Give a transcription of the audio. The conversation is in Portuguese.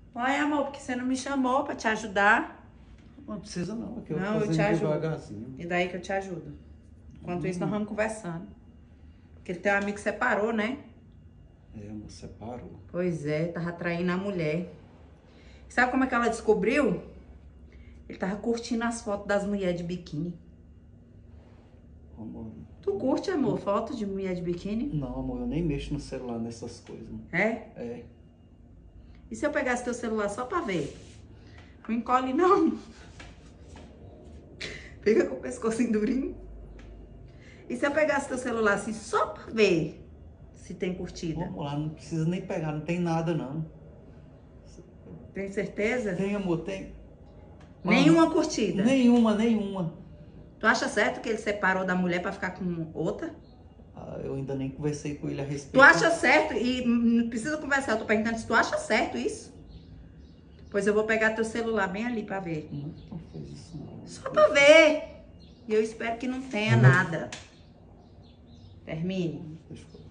Uai, amor, porque você não me chamou pra te ajudar? Não precisa não, que eu Não, vou eu te fazendo ajudo. devagarzinho. E daí que eu te ajudo. Enquanto isso, nós vamos conversando. Porque ele tem um amigo que separou, né? É, amor, separou. Pois é, tava traindo a mulher. Sabe como é que ela descobriu? Ele tava curtindo as fotos das mulheres de biquíni. Amor. Tu curte, amor, foto de mulher de biquíni? Não, amor, eu nem mexo no celular nessas coisas. Amor. É? É. E se eu pegasse teu celular só pra ver? Não encolhe, não. Fica com o pescoço durinho. E se eu pegasse teu celular assim só pra ver se tem curtida? Vamos lá, não precisa nem pegar, não tem nada não. Tem certeza? Tem, amor, tem. Nenhuma curtida. Nenhuma. Tu acha certo que ele separou da mulher pra ficar com outra? Ah, eu ainda nem conversei com ele a respeito. Tu acha certo? E não precisa conversar, eu tô perguntando se tu acha certo isso? Pois eu vou pegar teu celular bem ali pra ver. Não fez isso não. Só pra ver. E eu espero que não tenha nada. Termine. Deixa eu